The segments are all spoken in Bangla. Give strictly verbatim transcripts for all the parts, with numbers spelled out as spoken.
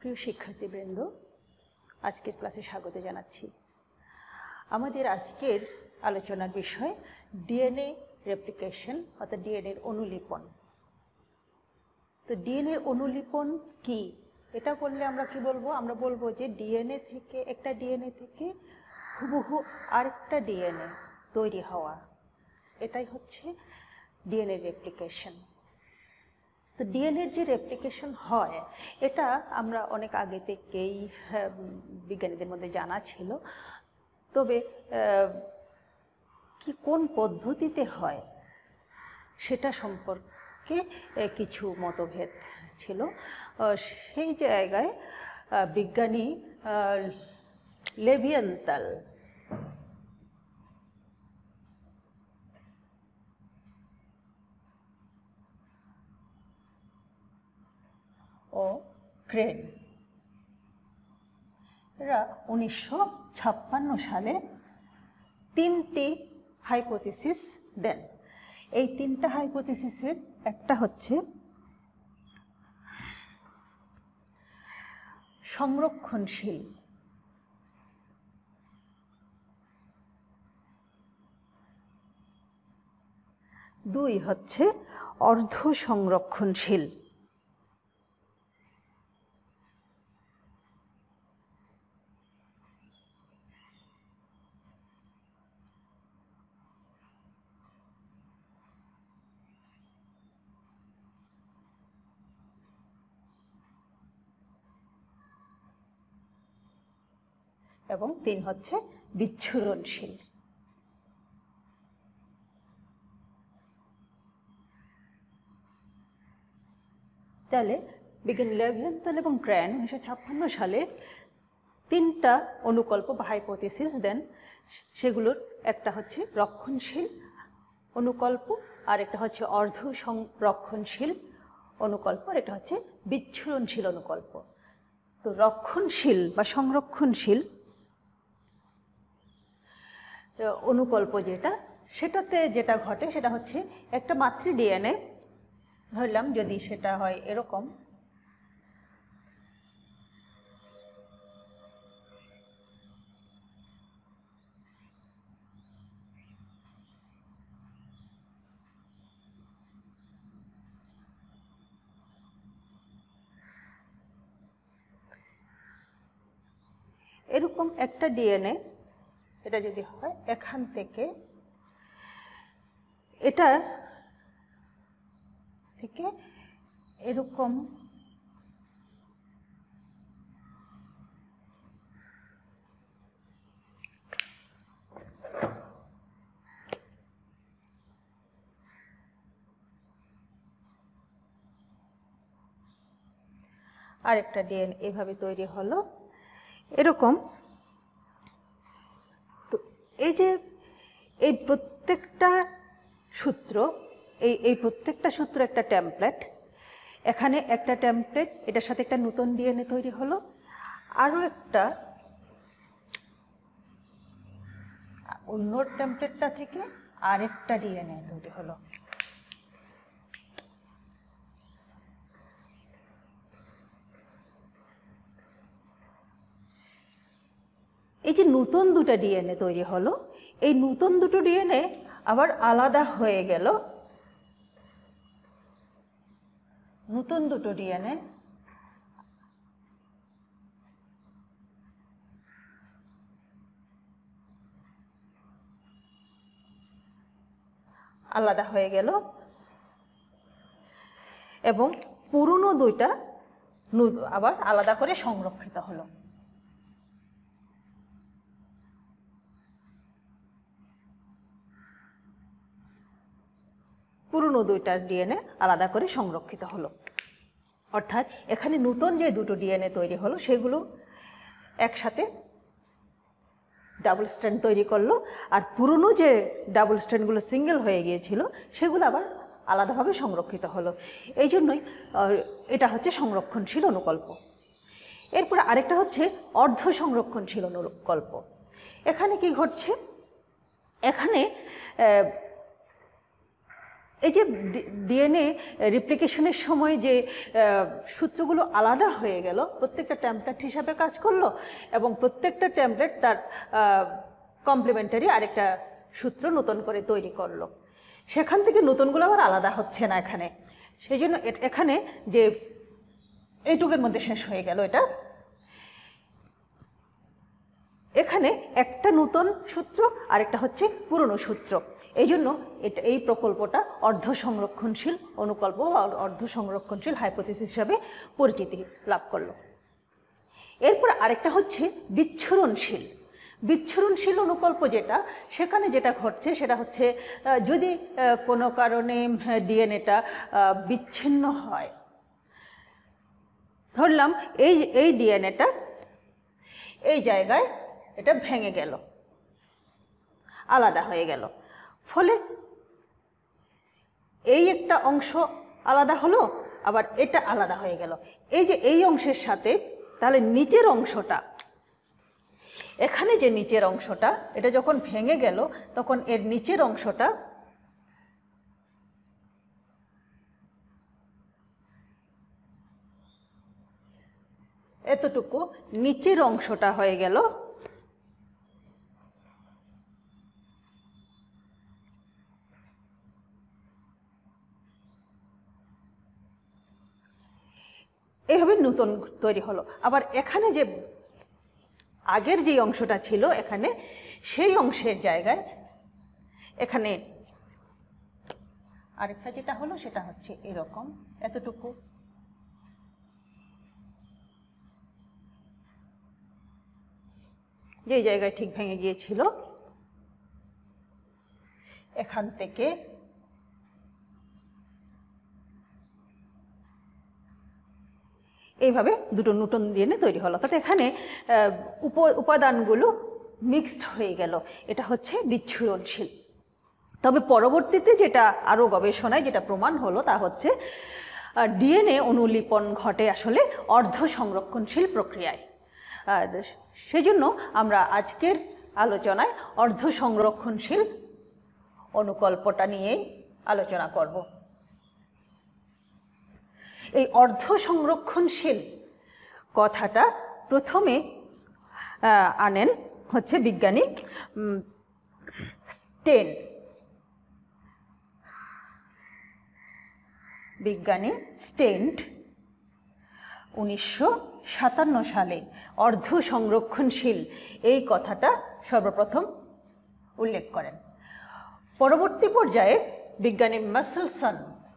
প্রিয় শিক্ষার্থীবৃন্দ, আজকের ক্লাসে স্বাগত জানাচ্ছি। আমাদের আজকের আলোচনার বিষয় ডিএনএ রেপ্লিকেশন অর্থাৎ ডিএনএর অনুলিপন। তো ডিএনএর অনুলিপন কি, এটা বললে আমরা কি বলবো? আমরা বলবো যে ডিএনএ থেকে একটা ডিএনএ থেকে হুবহু আরেকটা ডিএনএ তৈরি হওয়া, এটাই হচ্ছে ডিএনএ রেপ্লিকেশন। তো ডিএনএর যে রেপ্লিকেশন হয় এটা আমরা অনেক আগে থেকেই বিজ্ঞানীদের মধ্যে জানা ছিল, তবে কি কোন পদ্ধতিতে হয় সেটা সম্পর্কে কিছু মতভেদ ছিল। সেই জায়গায় বিজ্ঞানী লেভিয়েন্থাল ও ক্রেন এরা উনিশশো ছাপ্পান্ন সালে তিনটি হাইপোথিসিস দেন। এই তিনটা হাইপোথিসিসের একটা হচ্ছে সংরক্ষণশীল, দুই হচ্ছে অর্ধ সংরক্ষণশীল, এবং তিন হচ্ছে বিচ্ছুরণশীল। তাহলে বিজ্ঞানী লেভিয়েন্থাল এবং ক্র্যান উনিশশো ছাপ্পান্ন সালে তিনটা অনুকল্প বা হাইপোথিসিস দেন। সেগুলোর একটা হচ্ছে রক্ষণশীল অনুকল্প, আর একটা হচ্ছে অর্ধ সংরক্ষণশীল অনুকল্প, আর একটা হচ্ছে বিচ্ছুরণশীল অনুকল্প। তো রক্ষণশীল বা সংরক্ষণশীল অনুকল্প যেটা, সেটাতে যেটা ঘটে সেটা হচ্ছে একটা মাতৃ ডিএনএ ধরলাম, যদি সেটা হয় এরকম, এরকম একটা ডিএনএ এটা যদি হয়, এখান থেকে এটা থেকে এরকম আরেকটা ডিএনএ এভাবে তৈরি হলো এরকম। তো এই যে এই প্রত্যেকটা সূত্র, এই এই প্রত্যেকটা সূত্র একটা টেমপ্লেট, এখানে একটা টেমপ্লেট, এটার সাথে একটা নতুন ডিএনএ তৈরি হলো, আরও একটা অন্য টেমপ্লেটটা থেকে আরেকটা ডিএনএ তৈরি হলো। এই যে নতুন দুটো ডিএনএ তৈরি হলো, এই নতুন দুটো ডিএনএ আবার আলাদা হয়ে গেল, নতুন দুটো ডিএনএ আলাদা হয়ে গেল এবং পুরনো দুইটা আবার আলাদা করে সংরক্ষিত হলো। পুরনো দুইটার ডিএনএ আলাদা করে সংরক্ষিত হলো, অর্থাৎ এখানে নতুন যে দুটো ডিএনএ তৈরি হলো সেগুলো একসাথে ডাবল স্ট্র্যান্ড তৈরি করলো, আর পুরনো যে ডাবল স্ট্র্যান্ডগুলো সিঙ্গেল হয়ে গিয়েছিল সেগুলো আবার আলাদাভাবে সংরক্ষিত হলো। এই জন্যই এটা হচ্ছে সংরক্ষণশীল অনুকল্প। এরপরে আরেকটা হচ্ছে অর্ধ সংরক্ষণশীল অনুকল্প। এখানে কি ঘটছে? এখানে এই যে ডিএনএ রেপ্লিকেশনের সময় যে সূত্রগুলো আলাদা হয়ে গেল, প্রত্যেকটা টেমপ্লেট হিসাবে কাজ করলো এবং প্রত্যেকটা টেমপ্লেট তার কমপ্লিমেন্টারি আরেকটা সূত্র নতুন করে তৈরি করলো। সেখান থেকে নতুনগুলো আবার আলাদা হচ্ছে না এখানে, সেই জন্য এখানে যে এইটুকের মধ্যে শেষ হয়ে গেল এটা, এখানে একটা নতুন সূত্র আরেকটা হচ্ছে পুরনো সূত্র। এই জন্য এটা এই প্রকল্পটা অর্ধ সংরক্ষণশীল অনুকল্প বা অর্ধ সংরক্ষণশীল হাইপোথিসিস হিসাবে পরিচিতি লাভ করলো। এরপর আরেকটা হচ্ছে বিচ্ছুরণশীল। বিচ্ছুরণশীল অনুকল্প যেটা, সেখানে যেটা ঘটছে সেটা হচ্ছে যদি কোনো কারণে ডিএনএটা বিচ্ছিন্ন হয়, ধরলাম এই এই ডিএনএটা এই জায়গায় এটা ভেঙে গেল, আলাদা হয়ে গেল, ফলে এই একটা অংশ আলাদা হলো, আবার এটা আলাদা হয়ে গেল। এই যে এই অংশের সাথে তাহলে নিচের অংশটা, এখানে যে নিচের অংশটা এটা যখন ভেঙে গেল তখন এর নিচের অংশটা এতটুকু নিচের অংশটা হয়ে গেল এইভাবে নতুন তৈরি হলো। আবার এখানে যে আগের যে অংশটা ছিল এখানে, সেই অংশের জায়গায় এখানে আরেকটা যেটা হলো সেটা হচ্ছে এরকম এতটুকু, যে জায়গায় ঠিক ভেঙে গিয়েছিল এখান থেকে এইভাবে দুটো নতুন ডিএনএ তৈরি হলো। অর্থাৎ এখানে উপাদানগুলো মিক্সড হয়ে গেল, এটা হচ্ছে বিচ্ছুরণশীল। তবে পরবর্তীতে যেটা আরও গবেষণায় যেটা প্রমাণ হলো তা হচ্ছে ডিএনএ অনুলিপন ঘটে আসলে অর্ধ সংরক্ষণশীল প্রক্রিয়ায়। সেজন্য আমরা আজকের আলোচনায় অর্ধ সংরক্ষণশীল অনুকল্পটা নিয়েই আলোচনা করব। এই অর্ধ সংরক্ষণশীল কথাটা প্রথমে আনেন হচ্ছে বিজ্ঞানী স্টেন। বিজ্ঞানী স্টেন্ট উনিশশো সাতান্ন সালে অর্ধ সংরক্ষণশীল এই কথাটা সর্বপ্রথম উল্লেখ করেন। পরবর্তী পর্যায়ে বিজ্ঞানী মাসেলসন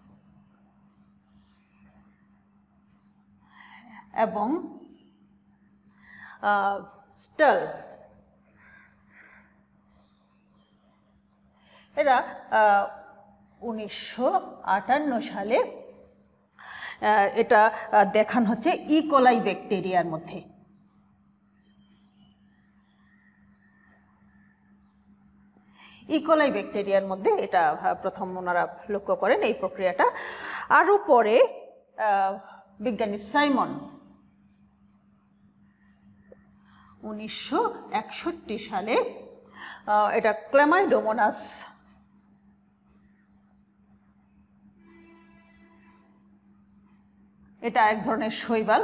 এবং স্টাল এরা উনিশশো আটান্ন সালে এটা দেখান হচ্ছে ইকোলাই ব্যাকটেরিয়ার মধ্যে। ইকোলাই ব্যাকটেরিয়ার মধ্যে এটা প্রথম ওনারা লক্ষ্য করেন এই প্রক্রিয়াটা। আরও পরে বিজ্ঞানী সাইমন উনিশশো একষট্টি সালে এটা ক্ল্যামাইডোমোনাস এটা এক ধরনের শৈবাল,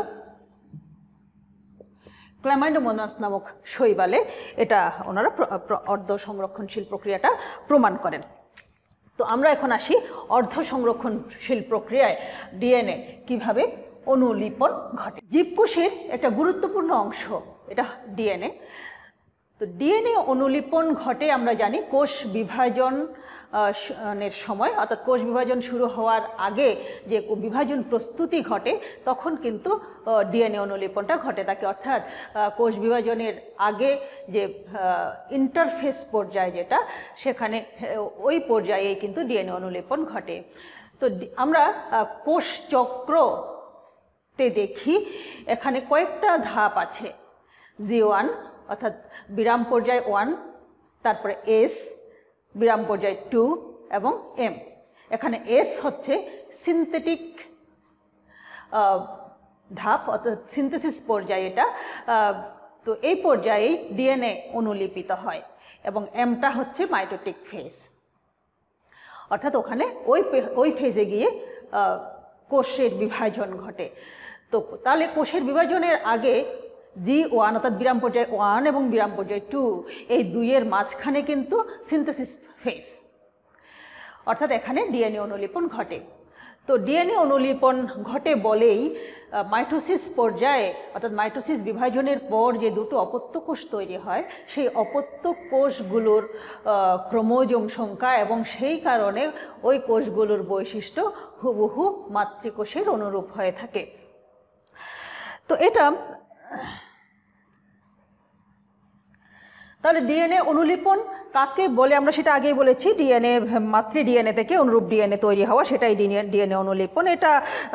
ক্ল্যামাইডোমোনাস নামক শৈবালে এটা ওনারা অর্ধ সংরক্ষণশীল প্রক্রিয়াটা প্রমাণ করেন। তো আমরা এখন আসি অর্ধ সংরক্ষণশীল প্রক্রিয়ায় ডিএনএ কিভাবে অনুলিপন ঘটে। জীবকোষের একটা গুরুত্বপূর্ণ অংশ এটা ডিএনএ। তো ডিএনএ অনুলিপন ঘটে আমরা জানি কোষ বিভাজন এর সময়, অর্থাৎ কোষ বিভাজন শুরু হওয়ার আগে যে বিভাজন প্রস্তুতি ঘটে তখন কিন্তু ডিএনএ অনুলিপনটা ঘটে থাকে। অর্থাৎ কোষ বিভাজনের আগে যে ইন্টারফেস পর্যায় যেটা, সেখানে ওই পর্যায়েই কিন্তু ডিএনএ অনুলিপন ঘটে। তো আমরা কোষ চক্রতে দেখি এখানে কয়েকটা ধাপ আছে। জি ওয়ান অর্থাৎ বিরাম পর্যায় ওয়ান, তারপরে এস বিরাম পর্যায় টু এবং এম। এখানে এস হচ্ছে সিনথেটিক ধাপ অর্থাৎ সিনথেসিস পর্যায় এটা। তো এই পর্যায়েই ডিএনএ অনুলিপিত হয় এবং এমটা হচ্ছে মাইটোটিক ফেজ। অর্থাৎ ওখানে ওই ওই ফেজে গিয়ে কোষের বিভাজন ঘটে। তো তাহলে কোষের বিভাজনের আগে জি ওয়ান অর্থাৎ বিরাম পর্যায় ওয়ান এবং বিরাম পর্যায় টু এই দুইয়ের মাঝখানে কিন্তু সিনথেসিস ফেজ, অর্থাৎ এখানে ডিএনএ অনুলিপন ঘটে। তো ডিএনএ অনুলিপন ঘটে বলেই মাইটোসিস পর্যায়ে অর্থাৎ মাইটোসিস বিভাজনের পর যে দুটো অপত্য কোষ তৈরি হয় সেই অপত্য কোষগুলোর ক্রোমোজোম সংখ্যা এবং সেই কারণে ওই কোষগুলোর বৈশিষ্ট্য হুবহু মাতৃকোষের অনুরূপ হয়ে থাকে। তো এটা তাহলে ডিএনএ অনুলিপন কাকে বলে আমরা সেটা আগেই বলেছি, ডিএনএ মাতৃ ডিএনএ থেকে অনুরূপ ডিএনএ তৈরি হওয়া সেটাই ডিএনএ অনুলিপন। এটা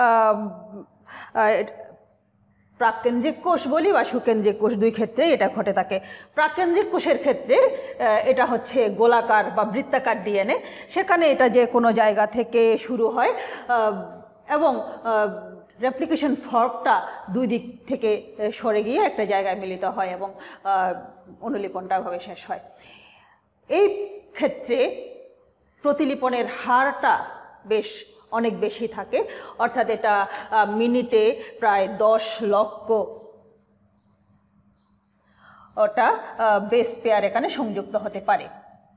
প্রাককেন্দ্রিক কোষ বলি বা সুকেন্দ্রিক কোষ দুই ক্ষেত্রেই এটা ঘটে থাকে। প্রাককেন্দ্রিক কোষের ক্ষেত্রে এটা হচ্ছে গোলাকার বা বৃত্তাকার ডিএনএ, সেখানে এটা যে কোনো জায়গা থেকে শুরু হয় এবং রেপ্লিকেশন ফর্কটা দুই দিক থেকে সরে গিয়ে একটা জায়গায় মিলিত হয় এবং অনুলিপনটা ভাবে শেষ হয়। এই ক্ষেত্রে প্রতিলিপনের হারটা বেশ অনেক বেশি থাকে, অর্থাৎ এটা মিনিটে প্রায় দশ লক্ষ ওটা বেস পেয়ার এখানে সংযুক্ত হতে পারে,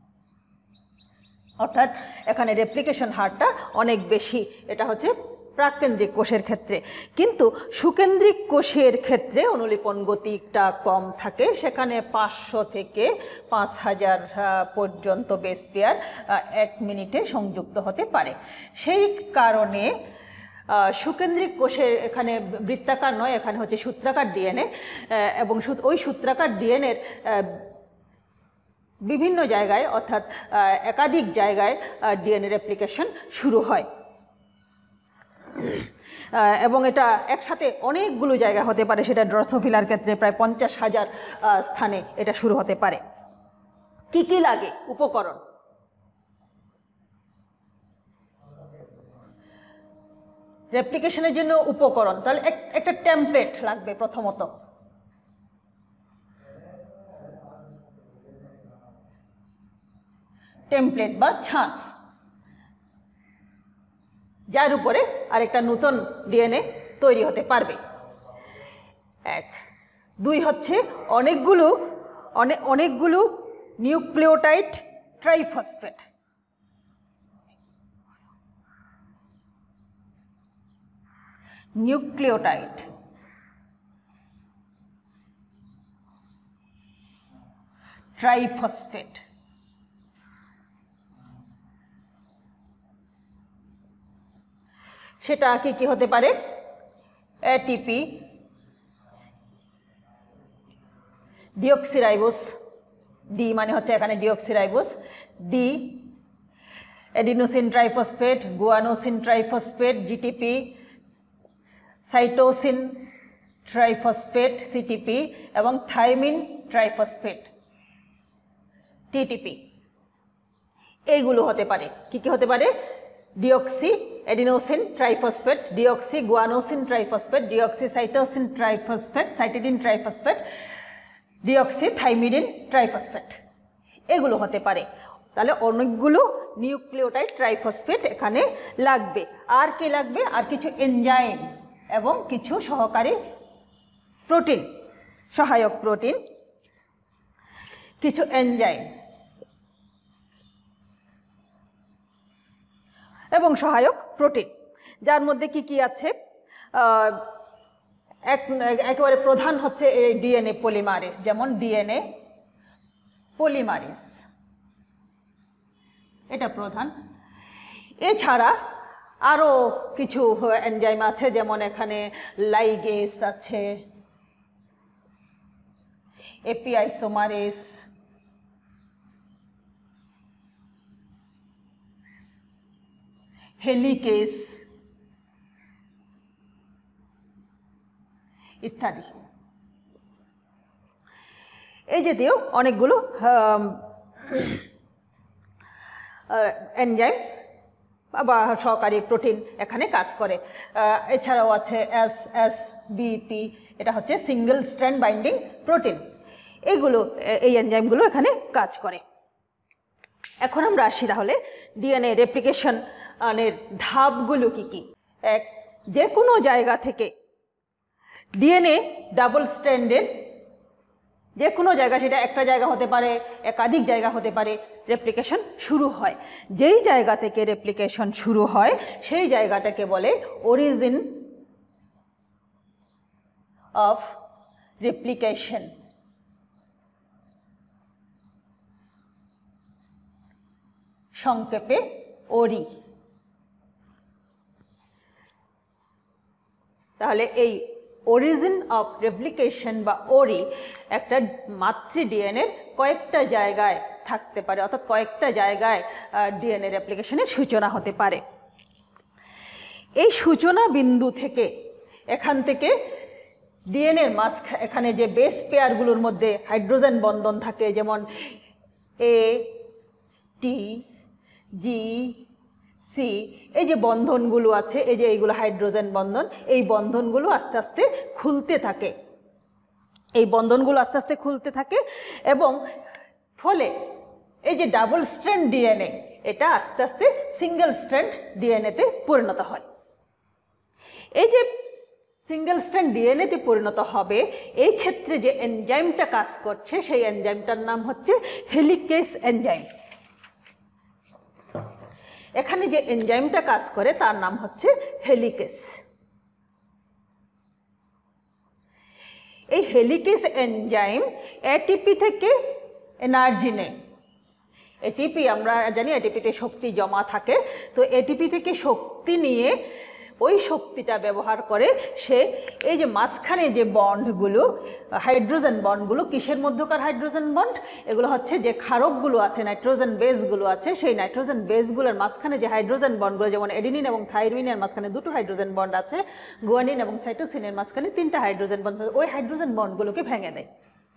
অর্থাৎ এখানে রেপ্লিকেশন হারটা অনেক বেশি। এটা হচ্ছে প্রাককেন্দ্রিক কোষের ক্ষেত্রে। কিন্তু সুকেন্দ্রিক কোষের ক্ষেত্রে অনুলিপন গতিটা কম থাকে, সেখানে পাঁচশো থেকে পাঁচ হাজার পর্যন্ত বেস পেয়ার এক মিনিটে সংযুক্ত হতে পারে। সেই কারণে সুকেন্দ্রিক কোষের এখানে বৃত্তাকার নয়, এখানে হচ্ছে সূত্রাকার ডিএনএ এবং ওই সূত্রাকার ডিএনএর বিভিন্ন জায়গায় অর্থাৎ একাধিক জায়গায় ডিএনএ রেপ্লিকেশন শুরু হয় এবং এটা একসাথে অনেকগুলো জায়গা হতে পারে। সেটা ড্রসোফিলার ক্ষেত্রে প্রায় পঞ্চাশ হাজার স্থানে এটা শুরু হতে পারে। কি কি লাগে উপকরণ? রেপ্লিকেশনের জন্য উপকরণ, তাহলে একটা টেমপ্লেট লাগবে প্রথমত। টেমপ্লেট বা ছাঁচ, যার উপরে আরেকটা নতুন ডিএনএ তৈরি হতে পারবে। এক দুই হচ্ছে অনেকগুলো অনেক অনেকগুলো নিউক্লিওটাইড ট্রাইফসফেট। নিউক্লিওটাইড ট্রাইফসফেট সেটা কি কি হতে পারে? এটিপি, ডিঅক্সিরাইবোস, ডি মানে হচ্ছে এখানে deoxyribose, D adenosine triphosphate, guanosine triphosphate GTP, cytosine triphosphate CTP এবং থাইমিন ট্রাইফসফেট টিটিপি। এইগুলো হতে পারে। কি কি হতে পারে? Deoxy adenosine triphosphate, deoxy guanosine triphosphate, deoxy cytosine triphosphate, cytidine triphosphate, deoxy thymidine triphosphate, এগুলো হতে পারে। তাহলে অনেকগুলো নিউক্লিওটাইড ট্রাইফসফেট এখানে লাগবে। আর কি লাগবে? আর কিছু এনজাইম এবং কিছু সহকারী প্রোটিন, সহায়ক প্রোটিন, কিছু এনজাইম এবং সহায়ক প্রোটিন, যার মধ্যে কি কি আছে? এক একেবারে প্রধান হচ্ছে এই ডিএনএ পলিমারেজ, যেমন ডিএনএ পলিমারেজ এটা প্রধান। এছাড়া আরও কিছু এনজাইম আছে, যেমন এখানে লাইগেস আছে, এপিআইসোমারেজ, হেলিকেস ইত্যাদি। এই জাতীয় অনেকগুলো এনজাইম বা সহকারী প্রোটিন এখানে কাজ করে। এছাড়াও আছে এস এস বিপি, এটা হচ্ছে সিঙ্গেল স্ট্র্যান্ড বাইন্ডিং প্রোটিন। এইগুলো এই এনজাইমগুলো এখানে কাজ করে। এখন আমরা আসি তাহলে ডিএনএ রেপ্লিকেশন এর ধাপগুলো কি কি। এক, যে কোনো জায়গা থেকে ডিএনএ ডাবল স্ট্র্যান্ডের যে কোনো জায়গা, সেটা একটা জায়গা হতে পারে, একাধিক জায়গা হতে পারে, রেপ্লিকেশন শুরু হয়। যেই জায়গা থেকে রেপ্লিকেশন শুরু হয় সেই জায়গাটাকে বলে অরিজিন অফ রেপ্লিকেশন। সংক্ষেপে ওরি। তাহলে এই অরিজিন অফ রেপ্লিকেশন বা ওরি একটা মাতৃ ডিএনএর কয়েকটা জায়গায় থাকতে পারে, অর্থাৎ কয়েকটা জায়গায় ডিএনএ রেপ্লিকেশনের সূচনা হতে পারে। এই সূচনা বিন্দু থেকে, এখান থেকে ডিএনএর মাঝ এখানে যে বেস পেয়ারগুলোর মধ্যে হাইড্রোজেন বন্ধন থাকে, যেমন এ, টি, জি, সি, এই যে বন্ধনগুলো আছে, এই যে এইগুলো হাইড্রোজেন বন্ধন, এই বন্ধনগুলো আস্তে আস্তে খুলতে থাকে, এই বন্ধনগুলো আস্তে আস্তে খুলতে থাকে এবং ফলে এই যে ডাবল স্ট্র্যান্ড ডিএনএ এটা আস্তে আস্তে সিঙ্গেল স্ট্র্যান্ড ডিএনএতে পরিণত হয়। এই যে সিঙ্গেল স্ট্র্যান্ড ডিএনএতে পরিণত হবে, এই ক্ষেত্রে যে এনজাইমটা কাজ করছে সেই এনজাইমটার নাম হচ্ছে হেলিকেজ এনজাইম। এখানে যে এনজাইমটা কাজ করে তার নাম হচ্ছে হেলিকেজ। এই হেলিকেজ এনজাইম এটিপি থেকে এনার্জি নেয়। এটিপি আমরা জানি এটিপিতে শক্তি জমা থাকে, তো এটিপি থেকে শক্তি নিয়ে ওই শক্তিটা ব্যবহার করে সে এই যে মাঝখানে যে বন্ডগুলো, হাইড্রোজেন বন্ডগুলো, কিসের মধ্যকার হাইড্রোজেন বন্ড? এগুলো হচ্ছে যে ক্ষারকগুলো আছে, নাইট্রোজেন বেসগুলো আছে, সেই নাইট্রোজেন বেসগুলোর মাঝখানে যে হাইড্রোজেন বন্ডগুলো, যেমন এডিনিন এবং থাইমিনের মাঝখানে দুটো হাইড্রোজেন বন্ড আছে, গুয়ানিন এবং সাইটোসিনের মাঝখানে তিনটা হাইড্রোজেন বন্ড আছে, ওই হাইড্রোজেন বন্ডগুলোকে ভেঙে দেয়।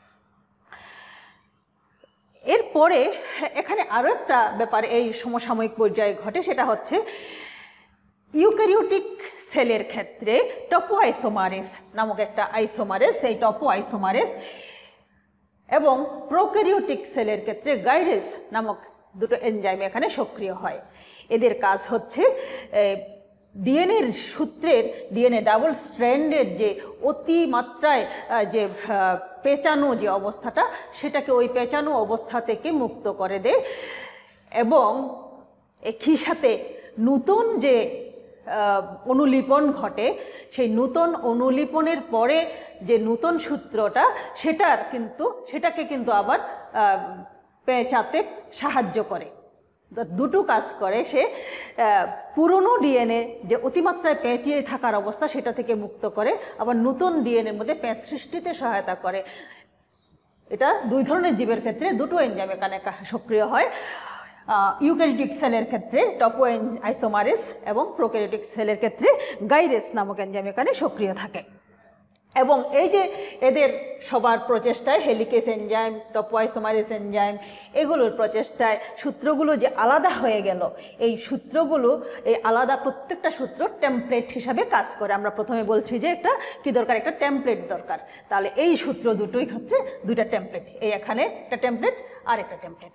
এরপরে এখানে আরও একটা ব্যাপার এই সমসাময়িক পর্যায়ে ঘটে, সেটা হচ্ছে ইউক্যারিওটিক সেলের ক্ষেত্রে টপো আইসোমারেস নামক একটা আইসোমারেস, এই টপো আইসোমারেস, এবং প্রোক্যারিওটিক সেলের ক্ষেত্রে গাইরেজ নামক দুটো এনজাইম এখানে সক্রিয় হয়। এদের কাজ হচ্ছে ডিএনএর সূত্রের, ডিএনএ ডাবল স্ট্র্যান্ডের যে অতিমাত্রায় যে পেঁচানো যে অবস্থাটা, সেটাকে ওই পেঁচানো অবস্থা থেকে মুক্ত করে দেয় এবং একই সাথে নতুন যে অনুলিপন ঘটে, সেই নতুন অনুলিপনের পরে যে নতুন সূত্রটা, সেটার কিন্তু সেটাকে কিন্তু আবার পেঁচাতে সাহায্য করে। দুটো কাজ করে সে, পুরনো ডিএনএ যে অতিমাত্রায় পেঁচিয়ে থাকার অবস্থা সেটা থেকে মুক্ত করে, আবার নতুন ডিএনএর মধ্যে পেঁচ সৃষ্টিতে সহায়তা করে। এটা দুই ধরনের জীবের ক্ষেত্রে দুটো এনজাইম এখানে সক্রিয় হয়। ইউক্যারিওটিক সেলের ক্ষেত্রে টপো আইসোমারেস এবং প্রোক্যারিওটিক সেলের ক্ষেত্রে গাইরেস নামক এনজাইম এখানে সক্রিয় থাকে। এবং এই যে এদের সবার প্রচেষ্টায়, helicase enzyme, topoisomerase enzyme, এগুলোর প্রচেষ্টায় সূত্রগুলো যে আলাদা হয়ে গেল, এই সূত্রগুলো, এই আলাদা প্রত্যেকটা সূত্র টেমপ্লেট হিসাবে কাজ করে। আমরা প্রথমে বলছি যে একটা কি দরকার, একটা টেমপ্লেট দরকার। তাহলে এই সূত্র দুটোই হচ্ছে দুইটা টেমপ্লেট, এই এখানে একটা টেমপ্লেট আর একটা টেমপ্লেট।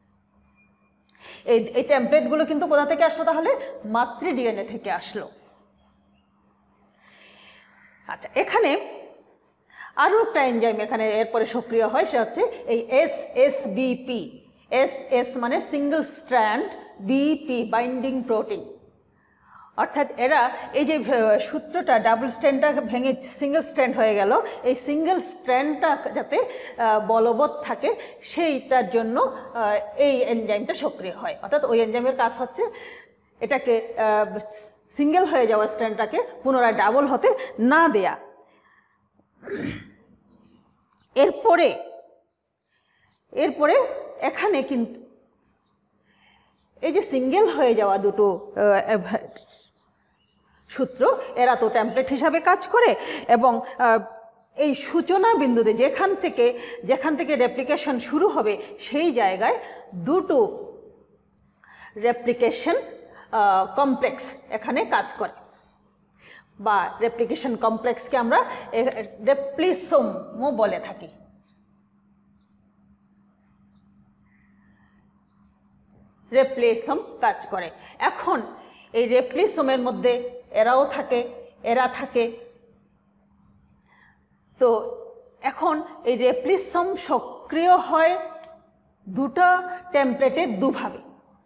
এই এই টেমপ্লেটগুলো কিন্তু কোথা থেকে আসলো? তাহলে মাতৃ ডিএনএ থেকে আসলো। আচ্ছা, এখানে আরও একটা এনজাইম এখানে এরপরে সক্রিয় হয়, সে হচ্ছে এই S S BP. S S মানে single strand, BP binding protein. অর্থাৎ এরা এই যে সূত্রটা ডাবল স্ট্র্যান্ডটা ভেঙে সিঙ্গেল স্ট্র্যান্ড হয়ে গেল, এই সিঙ্গেল স্ট্র্যান্ডটা যাতে বলবৎ থাকে সেইটার জন্য এই এনজাইমটা সক্রিয় হয়। অর্থাৎ ওই এনজাইমের কাজ হচ্ছে এটাকে সিঙ্গেল হয়ে যাওয়া স্ট্র্যান্ডটাকে পুনরায় ডাবল হতে না দেয়া। এরপরে এরপরে এখানে কিন্তু এই যে সিঙ্গেল হয়ে যাওয়া দুটো সূত্র, এরা তো টেমপ্লেট হিসাবে কাজ করে এবং এই সূচনা বিন্দুতে যেখান থেকে যেখান থেকে রেপ্লিকেশন শুরু হবে সেই জায়গায় দুটো রেপ্লিকেশন কমপ্লেক্স এখানে কাজ করে, বা রেপ্লিকেশন কমপ্লেক্সকে আমরা রেপ্লিসোমও বলে থাকি। রেপ্লিসোম কাজ করে। এখন এই রেপ্লিসোমের মধ্যে এরাও থাকে, এরা থাকে। তো এখন এই রেপ্লিসোম সক্রিয় হয় দুটো টেমপ্লেটে দুভাবে,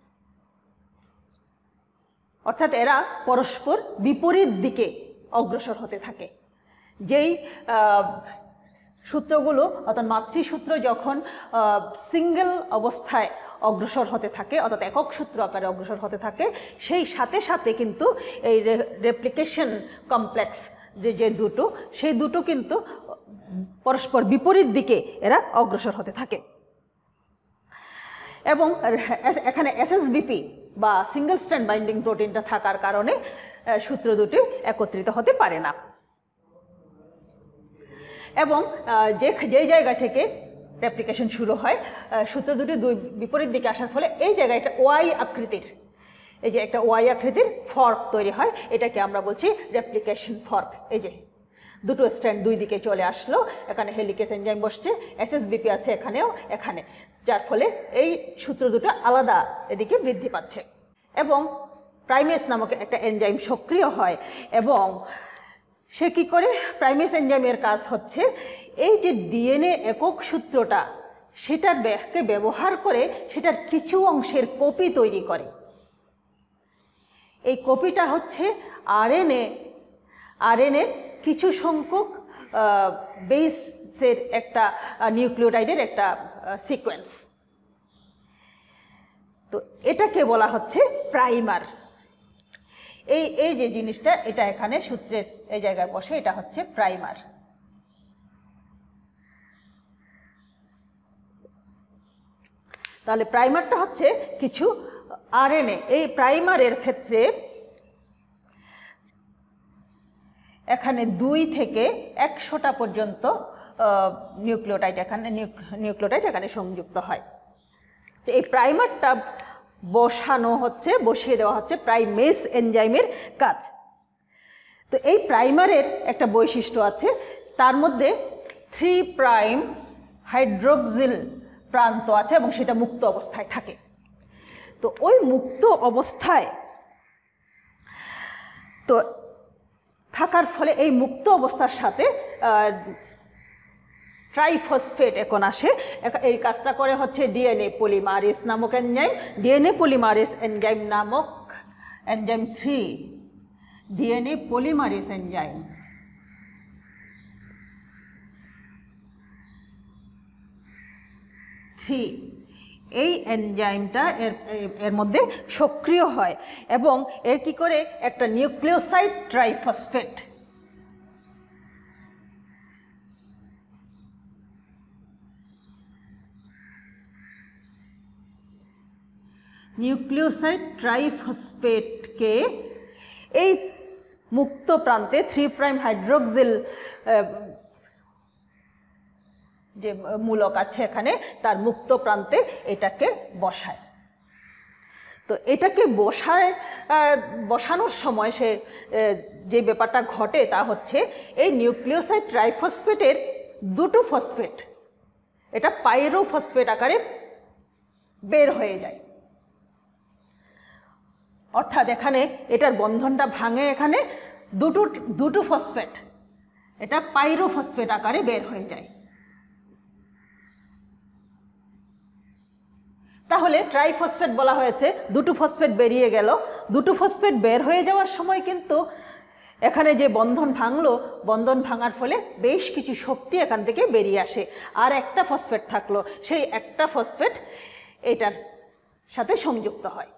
অর্থাৎ এরা পরস্পর বিপরীত দিকে অগ্রসর হতে থাকে। যেই সূত্রগুলো অর্থাৎ মাতৃসূত্র যখন সিঙ্গেল অবস্থায় অগ্রসর হতে থাকে অর্থাৎ একক সূত্র আকারে অগ্রসর হতে থাকে, সেই সাথে সাথে কিন্তু এই রেপ্লিকেশন কমপ্লেক্স যে যে দুটো সেই দুটো কিন্তু পরস্পর বিপরীত দিকে এরা অগ্রসর হতে থাকে। এবং এখানে এসএসবিপি বা সিঙ্গেল স্ট্র্যান্ড বাইন্ডিং প্রোটিনটা থাকার কারণে সূত্র দুটি একত্রিত হতে পারে না। এবং যে যেই জায়গা থেকে রেপ্লিকেশন শুরু হয়, সূত্র দুটি দুই বিপরীত দিকে আসার ফলে এই জায়গায় একটা ওয়াই আকৃতির, এই যে একটা ওয়াই আকৃতির ফর্ক তৈরি হয়, এটাকে আমরা বলছি রেপ্লিকেশন ফর্ক। এই যে দুটো স্ট্র্যান্ড দুই দিকে চলে আসলো, এখানে হেলিকেজ এনজাইম বসছে, এসএসবিপি আছে এখানেও এখানে, যার ফলে এই সূত্র দুটো আলাদা এদিকে বৃদ্ধি পাচ্ছে। এবং প্রাইমেস নামক একটা এনজাইম সক্রিয় হয় এবং সে কি করে, প্রাইমেস এনজাইমের কাজ হচ্ছে এই যে ডিএনএ একক সূত্রটা সেটার কে ব্যবহার করে সেটার কিছু অংশের কপি তৈরি করে। এই কপিটা হচ্ছে আরএনএ আরএনএর কিছু সংখ্যক বেসের একটা নিউক্লিওটাইডের একটা সিকোয়েন্স। তো এটাকে বলা হচ্ছে প্রাইমার। এই এই যে জিনিসটা এটা এখানে সূত্রের এই জায়গায় বসে, এটা হচ্ছে প্রাইমার। তাহলে প্রাইমারটা হচ্ছে কিছু আরএনএ। এই প্রাইমারের ক্ষেত্রে এখানে দুই থেকে একশোটা পর্যন্ত নিউক্লিওটাইড এখানে নিউক্লিওটাইড এখানে সংযুক্ত হয়। তো এই প্রাইমারটা বসানো হচ্ছে, বসিয়ে দেওয়া হচ্ছে প্রাইমেস এনজাইমের কাজ। তো এই প্রাইমারের একটা বৈশিষ্ট্য আছে, তার মধ্যে থ্রি প্রাইম হাইড্রোক্সিল প্রান্ত আছে এবং সেটা মুক্ত অবস্থায় থাকে। তো ওই মুক্ত অবস্থায় তো থাকার ফলে এই মুক্ত অবস্থার সাথে ট্রাইফসফেট এখন আসে। এই কাজটা করে হচ্ছে ডিএনএ পলিমারেজ নামক এনজাইম। ডিএনএ পলিমারেজ এনজাইম নামক enzyme three, DNA polymerase enzyme three, এই এনজাইমটা এর এর মধ্যে সক্রিয় হয় এবং এর কি করে একটা নিউক্লিওসাইড ট্রাইফসফেট নিউক্লিওসাইড ট্রাইফসফেটকে এই মুক্ত প্রান্তে থ্রি প্রাইম হাইড্রোক্সিল যে মূলক আছে এখানে তার মুক্ত প্রান্তে এটাকে বসায়। তো এটাকে বসায় বসানোর সময় সে যে ব্যাপারটা ঘটে তা হচ্ছে এই নিউক্লিওসাইড ট্রাইফসফেটের দুটো ফসফেট এটা পাইরোফসফেট আকারে বের হয়ে যায়। অর্থাৎ এখানে এটার বন্ধনটা ভাঙে, এখানে দুটো দুটো ফসফেট এটা পাইরোফসফেট আকারে বের হয়ে যায়। তাহলে ট্রাইফসফেট বলা হয়েছে, দুটো ফসফেট বেরিয়ে গেল। দুটো ফসফেট বের হয়ে যাওয়ার সময় কিন্তু এখানে যে বন্ধন ভাঙলো, বন্ধন ভাঙার ফলে বেশ কিছু শক্তি এখান থেকে বেরিয়ে আসে। আর একটা ফসফেট থাকলো, সেই একটা ফসফেট এটার সাথে সংযুক্ত হয়।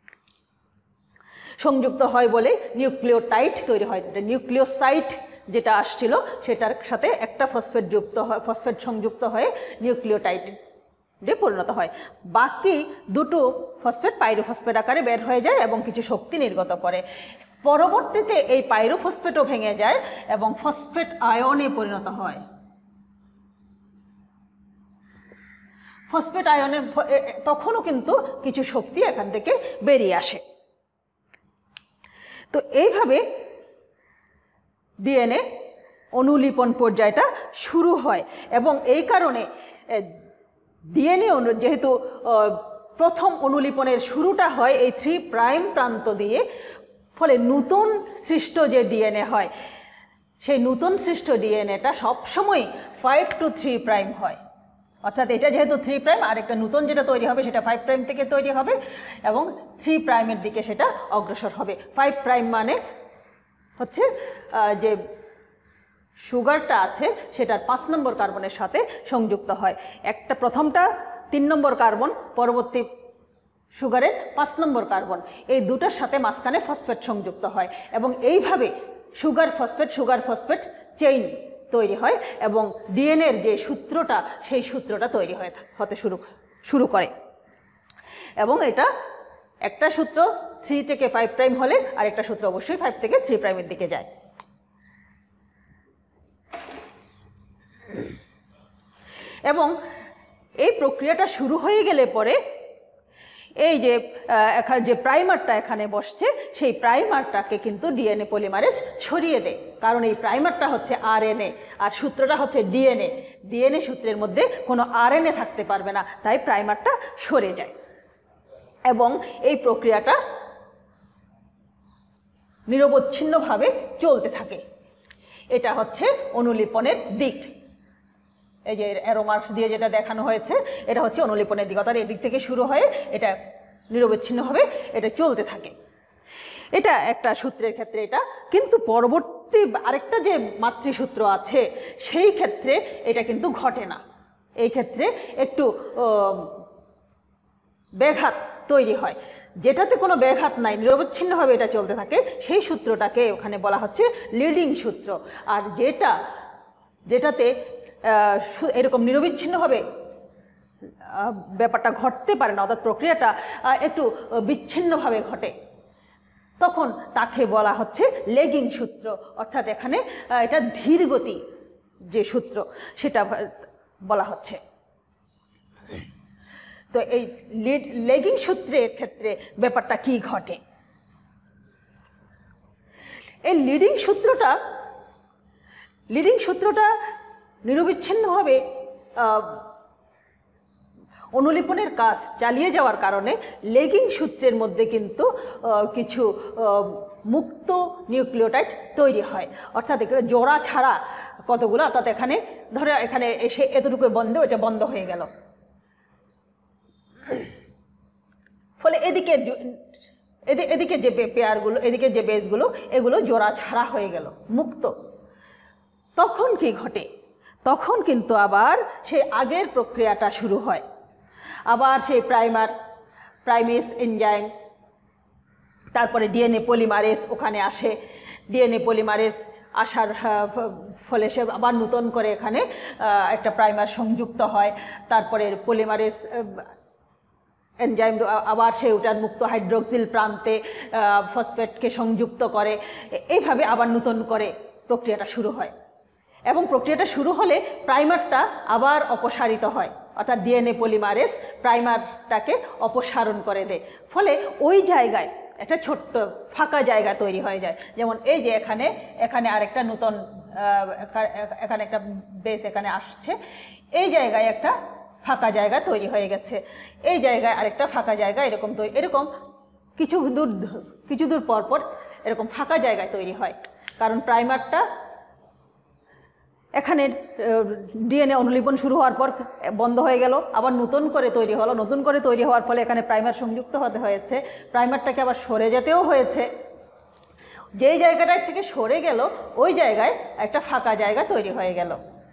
সংযুক্ত হয় বলে নিউক্লিওটাইড তৈরি হয়। নিউক্লিওসাইড যেটা আসছিল সেটার সাথে একটা ফসফেট যুক্ত হয়, ফসফেট সংযুক্ত হয়ে নিউক্লিওটাইড পরিণত হয়। বাকি দুটো ফসফেট পাইরোফসফেট আকারে বের হয়ে যায় এবং কিছু শক্তি নির্গত করে। পরবর্তীতে এই পাইরোফসফেটও ভেঙে যায় এবং ফসফেট আয়নে পরিণত হয়। ফসফেট আয়নে তখনও কিন্তু কিছু শক্তি এখান থেকে বেরিয়ে আসে। তো এইভাবে ডিএনএ অনুলিপন পর্যায়টা শুরু হয় এবং এই কারণে ডিএনএ অনু যেহেতু প্রথম অনুলিপনের শুরুটা হয় এই থ্রি প্রাইম প্রান্ত দিয়ে, ফলে নতুন সৃষ্ট যে ডিএনএ হয় সেই নতুন সৃষ্ট ডিএনএটা সবসময় ফাইভ টু থ্রি প্রাইম হয়। অর্থাৎ এটা যেহেতু থ্রি প্রাইম, আর একটা নতুন যেটা তৈরি হবে সেটা ফাইভ প্রাইম থেকে তৈরি হবে এবং থ্রি প্রাইমের দিকে সেটা অগ্রসর হবে। ফাইভ প্রাইম মানে হচ্ছে যে সুগারটা আছে সেটার পাঁচ নম্বর কার্বনের সাথে সংযুক্ত হয়। একটা প্রথমটা তিন নম্বর কার্বন, পরবর্তী সুগারের পাঁচ নম্বর কার্বন, এই দুটার সাথে মাঝখানে ফসফেট সংযুক্ত হয় এবং এইভাবে sugar phosphate sugar phosphate chain তৈরি হয় এবং ডিএনএর যে সূত্রটা সেই সূত্রটা তৈরি হয়ে হতে শুরু শুরু করে। এবং এটা একটা সূত্র থ্রি থেকে ফাইভ প্রাইম হলে আর একটা সূত্র অবশ্যই ফাইভ থেকে থ্রি প্রাইমের দিকে যায়। এবং এই প্রক্রিয়াটা শুরু হয়ে গেলে পরে এই যে এখানে যে প্রাইমারটা এখানে বসছে সেই প্রাইমারটাকে কিন্তু ডিএনএ পলিমারেজ সরিয়ে দেয়, কারণ এই প্রাইমারটা হচ্ছে আরএনএ আর সূত্রটা হচ্ছে ডিএনএ। ডিএনএ সূত্রের মধ্যে কোনো আরএনএ থাকতে পারবে না, তাই প্রাইমারটা সরে যায় এবং এই প্রক্রিয়াটা নিরবচ্ছিন্নভাবে চলতে থাকে। এটা হচ্ছে অনুলিপনের দিক। এই যে অ্যারো মার্কস দিয়ে যেটা দেখানো হয়েছে এটা হচ্ছে অনুলিপনের দিক, অর্থাৎ এদিক থেকে শুরু হয়ে এটা নিরবচ্ছিন্নভাবে এটা চলতে থাকে। এটা একটা সূত্রের ক্ষেত্রে এটা, কিন্তু পরবর্তী আরেকটা যে মাতৃসূত্র আছে সেই ক্ষেত্রে এটা কিন্তু ঘটে না। এই ক্ষেত্রে একটু ব্যাঘাত তৈরি হয়, যেটাতে কোনো ব্যাঘাত নাই, নিরবচ্ছিন্নভাবে এটা চলতে থাকে, সেই সূত্রটাকে ওখানে বলা হচ্ছে লিডিং সূত্র। আর যেটা যেটাতে এরকম নিরবিচ্ছিন্নভাবে ব্যাপারটা ঘটতে পারে না, অর্থাৎ প্রক্রিয়াটা একটু বিচ্ছিন্নভাবে ঘটে, তখন তাকে বলা হচ্ছে লেগিং সূত্র। অর্থাৎ এখানে এটা ধীরগতি যে সূত্র সেটা বলা হচ্ছে। তো এই লেগিং সূত্রের ক্ষেত্রে ব্যাপারটা কি ঘটে? এই লিডিং সূত্রটা লিডিং সূত্রটা নিরবিচ্ছিন্নভাবে অনুলিপনের কাজ চালিয়ে যাওয়ার কারণে লেগিং সূত্রের মধ্যে কিন্তু কিছু মুক্ত নিউক্লিওটাইড তৈরি হয়, অর্থাৎ এখানে জোড়া ছাড়া কতগুলো, অর্থাৎ এখানে ধরে এখানে এসে এতটুকু বন্ধ, এটা বন্ধ হয়ে গেল, ফলে এদিকে এদিকে যে পেয়ারগুলো, এদিকে যে বেসগুলো, এগুলো জোড়া ছাড়া হয়ে গেল, মুক্ত। তখন কি ঘটে? তখন কিন্তু আবার সেই আগের প্রক্রিয়াটা শুরু হয়। আবার সেই প্রাইমার প্রাইমেস এনজাইম, তারপরে ডিএনএ পলিমারেজ ওখানে আসে। ডিএনএ পলিমারেজ আসার ফলে সে আবার নতুন করে এখানে একটা প্রাইমার সংযুক্ত হয়। তারপরে পলিমারেজ এনজাইম আবার সে ওটার মুক্ত হাইড্রোক্সিল প্রান্তে ফসফেটকে সংযুক্ত করে। এইভাবে আবার নতুন করে প্রক্রিয়াটা শুরু হয় এবং প্রক্রিয়াটা শুরু হলে প্রাইমারটা আবার অপসারিত হয়, অর্থাৎ ডিএনএ পলিমারেজ প্রাইমারটাকে অপসারণ করে দেয়। ফলে ওই জায়গায় একটা ছোট্ট ফাঁকা জায়গা তৈরি হয়ে যায়। যেমন এই যে এখানে এখানে আরেকটা নতুন এখানে একটা বেস এখানে আসছে, এই জায়গায় একটা ফাঁকা জায়গা তৈরি হয়ে গেছে, এই জায়গায় আরেকটা ফাঁকা জায়গা এরকম তৈরি, এরকম কিছু দূর কিছু দূর পর পর এরকম ফাঁকা জায়গায় তৈরি হয়, কারণ প্রাইমারটা এখানে ডিএনএ অনুলিপন শুরু হওয়ার পর বন্ধ হয়ে গেল, আবার নতুন করে তৈরি হলো। নতুন করে তৈরি হওয়ার ফলে এখানে প্রাইমার সংযুক্ত হতে হয়েছে, প্রাইমারটাকে আবার সরে যেতেও হয়েছে। যেই জায়গাটার থেকে সরে গেল ওই জায়গায় একটা ফাঁকা জায়গা তৈরি হয়ে গেল।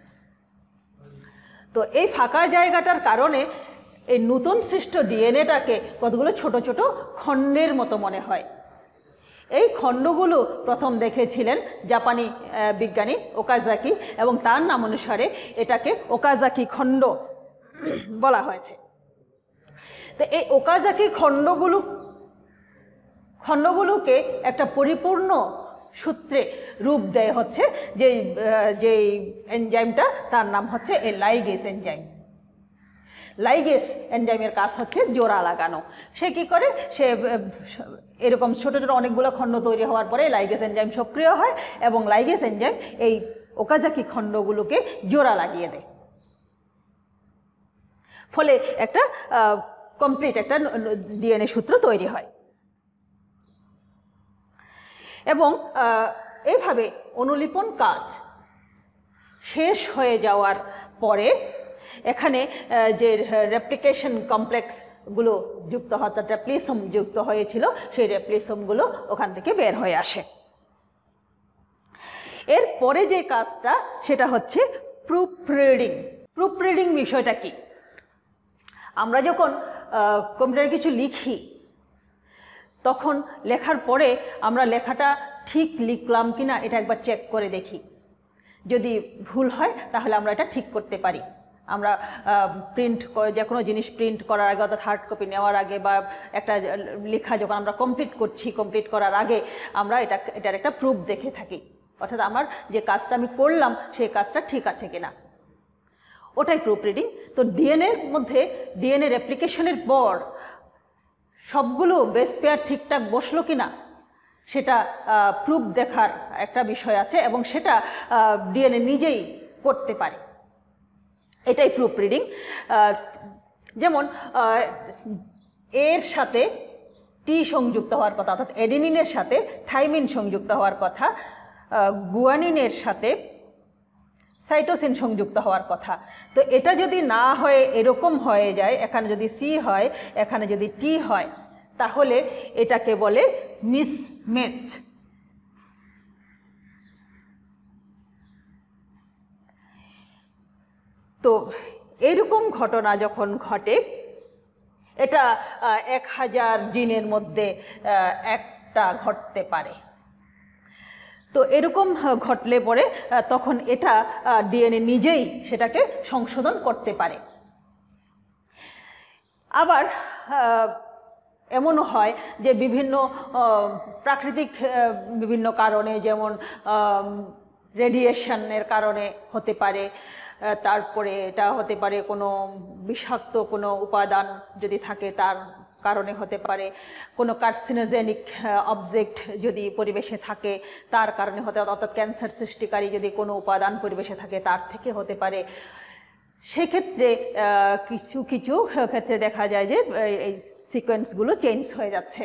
তো এই ফাঁকা জায়গাটার কারণে এই নতুন সৃষ্ট ডিএনএটাকে কতগুলো ছোট ছোট খণ্ডের মতো মনে হয়। এই খণ্ডগুলো প্রথম দেখেছিলেন জাপানি বিজ্ঞানী ওকাজাকি এবং তার নাম অনুসারে এটাকে ওকাজাকি খণ্ড বলা হয়েছে। তো এই ওকাজাকি খণ্ডগুলো খণ্ডগুলোকে একটা পরিপূর্ণ সূত্রে রূপ দেয় হচ্ছে যে যেই এনজাইমটা, তার নাম হচ্ছে এই লাইগেস এনজাইম। লাইগেস এনজাইমের কাজ হচ্ছে জোড়া লাগানো। সে কি করে? সে এরকম ছোট ছোট অনেকগুলো খণ্ড তৈরি হওয়ার পরে লাইগেস এনজাইম সক্রিয় হয় এবং লাইগেস এনজাইম এই ওকাজাকি খণ্ডগুলোকে জোড়া লাগিয়ে দেয়। ফলে একটা কমপ্লিট একটা ডিএনএ সূত্র তৈরি হয়। এবং এইভাবে অনুলিপন কাজ শেষ হয়ে যাওয়ার পরে এখানে যে রেপ্লিকেশন কমপ্লেক্সগুলো যুক্ত হয়, অর্থাৎ রেপ্লিসোম যুক্ত হয়েছিল, সেই রেপ্লিসোমগুলো ওখান থেকে বের হয়ে আসে। এরপরে যে কাজটা সেটা হচ্ছে প্রুফ রিডিং। প্রুফ রিডিং বিষয়টা কি? আমরা যখন কম্পিউটারে কিছু লিখি তখন লেখার পরে আমরা লেখাটা ঠিক লিখলাম কিনা এটা একবার চেক করে দেখি। যদি ভুল হয় তাহলে আমরা এটা ঠিক করতে পারি। আমরা প্রিন্ট যে কোনো জিনিস প্রিন্ট করার আগে, অর্থাৎ হার্ড কপি নেওয়ার আগে, বা একটা লেখা যখন আমরা কমপ্লিট করছি, কমপ্লিট করার আগে আমরা এটা এটার একটা প্রুফ দেখে থাকি, অর্থাৎ আমার যে কাজটা আমি করলাম সেই কাজটা ঠিক আছে কিনা, ওটাই প্রুফ রিডিং। তো ডিএনএর মধ্যে ডিএনএ রেপ্লিকেশনের পর সবগুলো বেস পেয়ার ঠিকঠাক বসলো কিনা সেটা প্রুফ দেখার একটা বিষয় আছে, এবং সেটা ডিএনএ নিজেই করতে পারে। এটাই প্রুফ রিডিং। যেমন এর সাথে টি সংযুক্ত হওয়ার কথা, অর্থাৎ অ্যাডেনিনের সাথে থাইমিন সংযুক্ত হওয়ার কথা, গুয়ানিনের সাথে সাইটোসিন সংযুক্ত হওয়ার কথা। তো এটা যদি না হয়ে এরকম হয়ে যায়, এখানে যদি সি হয়, এখানে যদি টি হয়, তাহলে এটাকে বলে মিসম্যাচ। তো এরকম ঘটনা যখন ঘটে, এটা এক হাজার জিনের মধ্যে একটা ঘটতে পারে। তো এরকম ঘটলে পরে তখন এটা ডিএনএ নিজেই সেটাকে সংশোধন করতে পারে। আবার এমনও হয় যে বিভিন্ন প্রাকৃতিক বিভিন্ন কারণে, যেমন রেডিয়েশনের কারণে হতে পারে, তারপরে এটা হতে পারে কোনো বিষাক্ত কোনো উপাদান যদি থাকে তার কারণে হতে পারে, কোনো কার্সিনোজেনিক অবজেক্ট যদি পরিবেশে থাকে তার কারণে হতে, অর্থাৎ ক্যান্সার সৃষ্টিকারী যদি কোনো উপাদান পরিবেশে থাকে তার থেকে হতে পারে। সেক্ষেত্রে কিছু কিছু ক্ষেত্রে দেখা যায় যে এই সিকোয়েন্সগুলো চেঞ্জ হয়ে যাচ্ছে,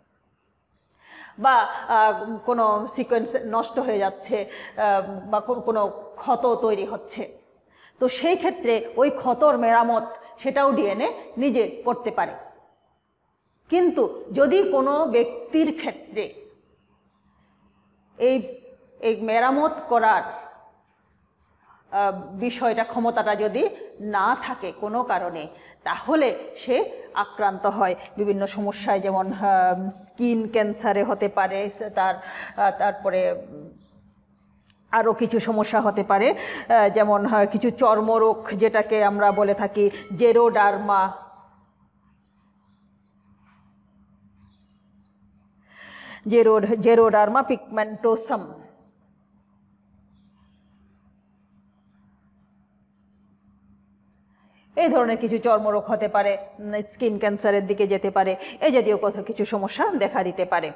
বা কোনো সিকোয়েন্স নষ্ট হয়ে যাচ্ছে, বা কোনো ক্ষত তৈরি হচ্ছে। তো সেই ক্ষেত্রে ওই ক্ষতর মেরামত সেটাও ডিএনএ নিজে করতে পারে। কিন্তু যদি কোনো ব্যক্তির ক্ষেত্রে এই এই মেরামত করার বিষয়টা, ক্ষমতাটা যদি না থাকে কোনো কারণে, তাহলে সে আক্রান্ত হয় বিভিন্ন সমস্যায়, যেমন স্কিন ক্যান্সারে হতে পারে, তার তারপরে আরও কিছু সমস্যা হতে পারে, যেমন কিছু চর্মরোগ যেটাকে আমরা বলে থাকি জেরোডার্মা, জেরো জেরোডার্মা পিগমেন্টোসাম। এই ধরনের কিছু চর্মরোগ হতে পারে, স্কিন ক্যান্সারের দিকে যেতে পারে, এই জাতীয় কথা কিছু সমস্যা দেখা দিতে পারে।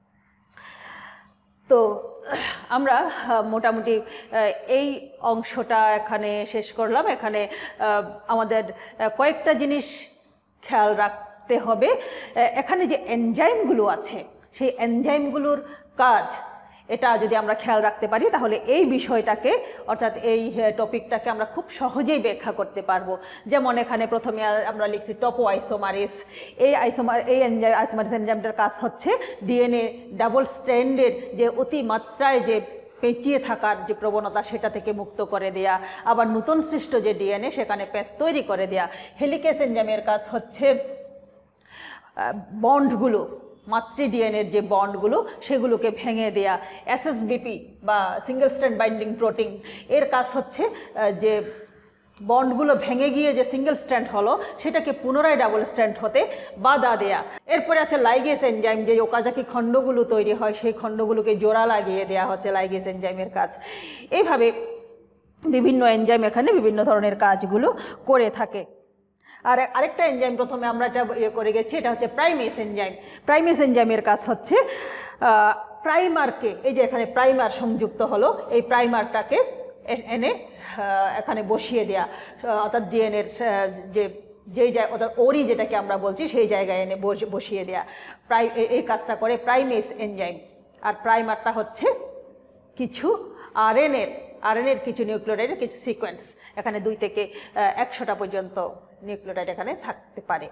তো আমরা মোটামুটি এই অংশটা এখানে শেষ করলাম। এখানে আমাদের কয়েকটা জিনিস খেয়াল রাখতে হবে। এখানে যে এনজাইমগুলো আছে সেই এনজাইমগুলোর কাজ, এটা যদি আমরা খেয়াল রাখতে পারি তাহলে এই বিষয়টাকে, অর্থাৎ এই টপিকটাকে আমরা খুব সহজেই ব্যাখ্যা করতে পারবো। যেমন এখানে প্রথমে আমরা লিখছি টপো আইসোমারেস। এই আইসোমার এই এনজাইম আইসোমারেস এনজাইমটার কাজ হচ্ছে ডিএনএ ডাবল স্ট্র্যান্ডের যে অতিমাত্রায় যে পেঁচিয়ে থাকার যে প্রবণতা সেটা থেকে মুক্ত করে দেয়া, আবার নতুন সৃষ্ট যে ডিএনএ সেখানে প্যাচ তৈরি করে দেয়া। হেলিকেস এনজাইমের কাজ হচ্ছে বন্ডগুলো, মাতৃ ডিএনএর যে বন্ডগুলো সেগুলোকে ভেঙে দেয়া। এসএসবিপি বা সিঙ্গেল স্ট্র্যান্ড বাইন্ডিং প্রোটিন, এর কাজ হচ্ছে যে বন্ডগুলো ভেঙে গিয়ে যে সিঙ্গেল স্ট্র্যান্ড হলো সেটাকে পুনরায় ডাবল স্ট্র্যান্ড হতে বাধা দেয়া। এরপরে আছে লাইগেস এনজাইম, যে ওকাজাকি খণ্ডগুলো তৈরি হয় সেই খণ্ডগুলোকে জোড়া লাগিয়ে দেয়া হচ্ছে লাইগেস এনজাইমের কাজ। এইভাবে বিভিন্ন এনজাইম এখানে বিভিন্ন ধরনের কাজগুলো করে থাকে। আর আরেকটা এনজাইম প্রথমে আমরা এটা ইয়ে করে গেছি, এটা হচ্ছে প্রাইমেস এনজাইম। প্রাইমেস এনজাইমের কাজ হচ্ছে প্রাইমারকে, এই যে এখানে প্রাইমার সংযুক্ত হলো, এই প্রাইমারটাকে এনে এখানে বসিয়ে দেয়া, অর্থাৎ ডিএনএর যে যেই জায়গা ওরি যেটাকে আমরা বলছি সেই জায়গায় এনে বসিয়ে দেয়া, প্রাই এই কাজটা করে প্রাইমেস এনজাইম। আর প্রাইমারটা হচ্ছে কিছু আরএনএর আরএনএর কিছু নিউক্লিওটাইডের কিছু সিকোয়েন্স, এখানে দুই থেকে একশোটা পর্যন্ত নিউক্লিওটাইড এখানে থাকতে পারে।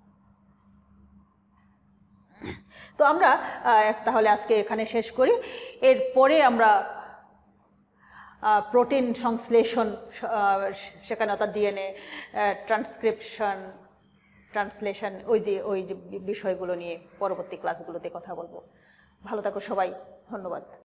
তো আমরা তাহলে আজকে এখানে শেষ করি। এরপরে আমরা প্রোটিন সংশ্লেষণ সেখানে অর্থাৎ ডিএনএ ট্রান্সক্রিপশন ট্রান্সলেশন ওই দিয়ে ওই যে বিষয়গুলো নিয়ে পরবর্তী ক্লাসগুলোতে কথা বলবো। ভালো থাকো সবাই, ধন্যবাদ।